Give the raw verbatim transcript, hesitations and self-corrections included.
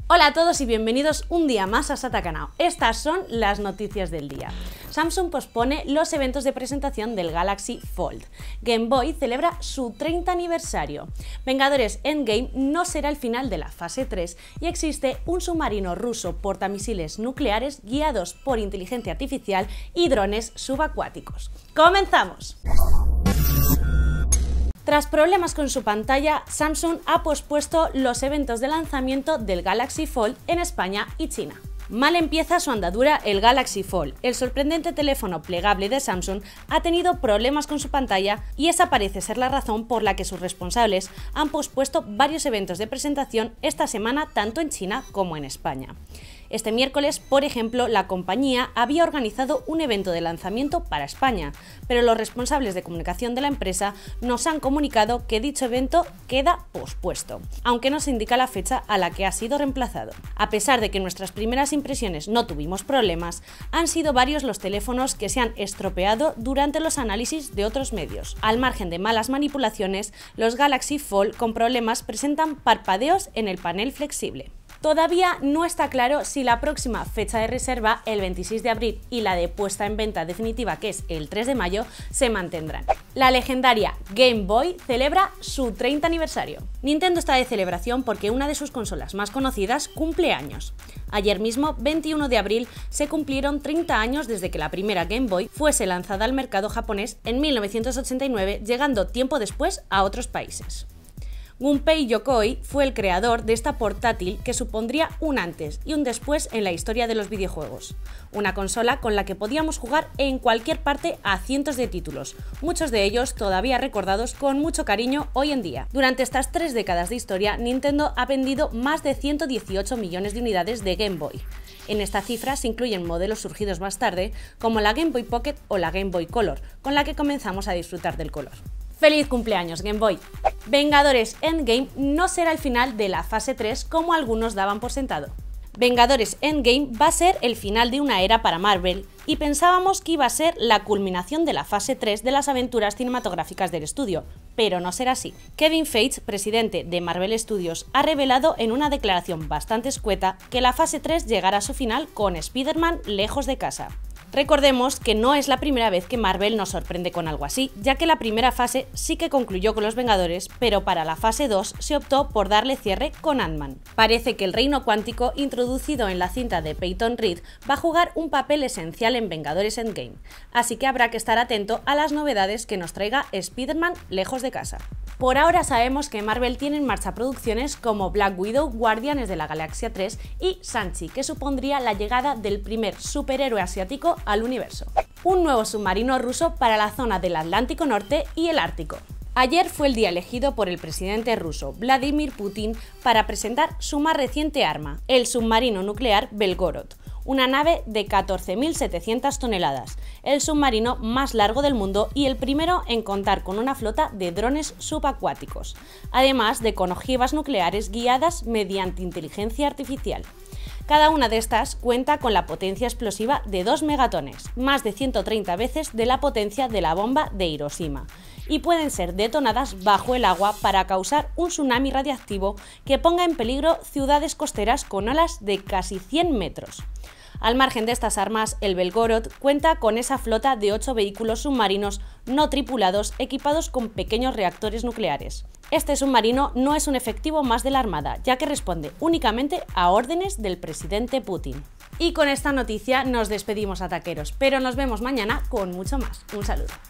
Hola a todos y bienvenidos un día más a Satacanao. Estas son las noticias del día. Samsung pospone los eventos de presentación del Galaxy Fold. Game Boy celebra su treinta aniversario. Vengadores Endgame no será el final de la fase tres y existe un submarino ruso portamisiles nucleares guiados por inteligencia artificial y drones subacuáticos. ¡Comenzamos! Tras problemas con su pantalla, Samsung ha pospuesto los eventos de lanzamiento del Galaxy Fold en España y China. Mal empieza su andadura el Galaxy Fold. El sorprendente teléfono plegable de Samsung ha tenido problemas con su pantalla y esa parece ser la razón por la que sus responsables han pospuesto varios eventos de presentación esta semana tanto en China como en España. Este miércoles, por ejemplo, la compañía había organizado un evento de lanzamiento para España, pero los responsables de comunicación de la empresa nos han comunicado que dicho evento queda pospuesto, aunque no se indica la fecha a la que ha sido reemplazado. A pesar de que en nuestras primeras impresiones no tuvimos problemas, han sido varios los teléfonos que se han estropeado durante los análisis de otros medios. Al margen de malas manipulaciones, los Galaxy Fold con problemas presentan parpadeos en el panel flexible. Todavía no está claro si la próxima fecha de reserva, el veintiséis de abril, y la de puesta en venta definitiva, que es el tres de mayo, se mantendrán. La legendaria Game Boy celebra su treinta aniversario. Nintendo está de celebración porque una de sus consolas más conocidas cumple años. Ayer mismo, veintiuno de abril, se cumplieron treinta años desde que la primera Game Boy fuese lanzada al mercado japonés en mil novecientos ochenta y nueve, llegando tiempo después a otros países. Gunpei Yokoi fue el creador de esta portátil que supondría un antes y un después en la historia de los videojuegos. Una consola con la que podíamos jugar en cualquier parte a cientos de títulos, muchos de ellos todavía recordados con mucho cariño hoy en día. Durante estas tres décadas de historia, Nintendo ha vendido más de ciento dieciocho millones de unidades de Game Boy. En esta cifra se incluyen modelos surgidos más tarde, como la Game Boy Pocket o la Game Boy Color, con la que comenzamos a disfrutar del color. ¡Feliz cumpleaños, Game Boy! Vengadores Endgame no será el final de la fase tres como algunos daban por sentado. Vengadores Endgame va a ser el final de una era para Marvel y pensábamos que iba a ser la culminación de la fase tres de las aventuras cinematográficas del estudio, pero no será así. Kevin Feige, presidente de Marvel Studios, ha revelado en una declaración bastante escueta que la fase tres llegará a su final con Spider-Man lejos de casa. Recordemos que no es la primera vez que Marvel nos sorprende con algo así, ya que la primera fase sí que concluyó con los Vengadores, pero para la fase dos se optó por darle cierre con Ant-Man. Parece que el reino cuántico introducido en la cinta de Peyton Reed va a jugar un papel esencial en Vengadores Endgame, así que habrá que estar atento a las novedades que nos traiga Spider-Man lejos de casa. Por ahora sabemos que Marvel tiene en marcha producciones como Black Widow, Guardianes de la Galaxia tres y Shang-Chi, que supondría la llegada del primer superhéroe asiático al universo. Un nuevo submarino ruso para la zona del Atlántico Norte y el Ártico. Ayer fue el día elegido por el presidente ruso Vladimir Putin para presentar su más reciente arma, el submarino nuclear Belgorod, una nave de catorce mil setecientas toneladas, el submarino más largo del mundo y el primero en contar con una flota de drones subacuáticos, además de con ojivas nucleares guiadas mediante inteligencia artificial. Cada una de estas cuenta con la potencia explosiva de dos megatones, más de ciento treinta veces de la potencia de la bomba de Hiroshima, y pueden ser detonadas bajo el agua para causar un tsunami radiactivo que ponga en peligro ciudades costeras con olas de casi cien metros. Al margen de estas armas, el Belgorod cuenta con esa flota de ocho vehículos submarinos no tripulados equipados con pequeños reactores nucleares. Este submarino no es un efectivo más de la Armada, ya que responde únicamente a órdenes del presidente Putin. Y con esta noticia nos despedimos, ataqueros, pero nos vemos mañana con mucho más. Un saludo.